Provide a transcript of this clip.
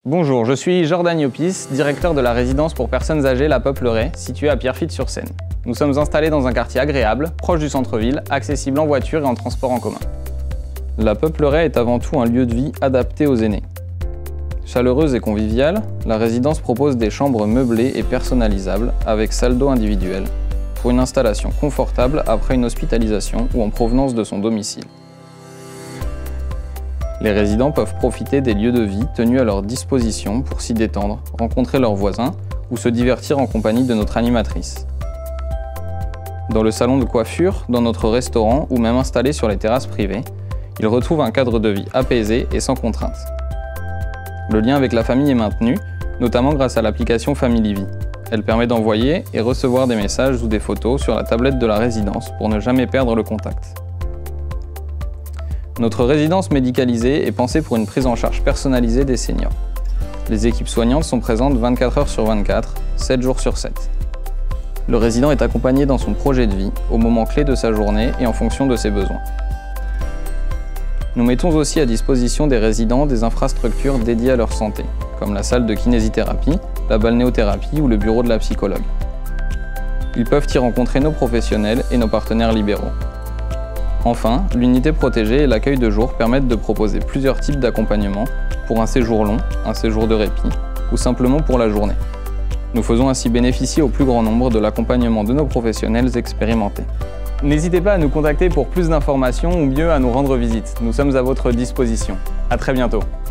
Bonjour, je suis Jordan Yopis, directeur de la résidence pour personnes âgées La Peupleraie, située à Pierrefitte-sur-Seine. Nous sommes installés dans un quartier agréable, proche du centre-ville, accessible en voiture et en transport en commun. La Peupleraie est avant tout un lieu de vie adapté aux aînés. Chaleureuse et conviviale, la résidence propose des chambres meublées et personnalisables avec salle d'eau individuelle, pour une installation confortable après une hospitalisation ou en provenance de son domicile. Les résidents peuvent profiter des lieux de vie tenus à leur disposition pour s'y détendre, rencontrer leurs voisins ou se divertir en compagnie de notre animatrice. Dans le salon de coiffure, dans notre restaurant ou même installés sur les terrasses privées, ils retrouvent un cadre de vie apaisé et sans contrainte. Le lien avec la famille est maintenu, notamment grâce à l'application FamilyVie. Elle permet d'envoyer et recevoir des messages ou des photos sur la tablette de la résidence pour ne jamais perdre le contact. Notre résidence médicalisée est pensée pour une prise en charge personnalisée des seniors. Les équipes soignantes sont présentes 24 heures sur 24, 7 jours sur 7. Le résident est accompagné dans son projet de vie, au moment clé de sa journée et en fonction de ses besoins. Nous mettons aussi à disposition des résidents des infrastructures dédiées à leur santé, comme la salle de kinésithérapie, la balnéothérapie ou le bureau de la psychologue. Ils peuvent y rencontrer nos professionnels et nos partenaires libéraux. Enfin, l'unité protégée et l'accueil de jour permettent de proposer plusieurs types d'accompagnement pour un séjour long, un séjour de répit ou simplement pour la journée. Nous faisons ainsi bénéficier au plus grand nombre de l'accompagnement de nos professionnels expérimentés. N'hésitez pas à nous contacter pour plus d'informations ou mieux à nous rendre visite. Nous sommes à votre disposition. À très bientôt.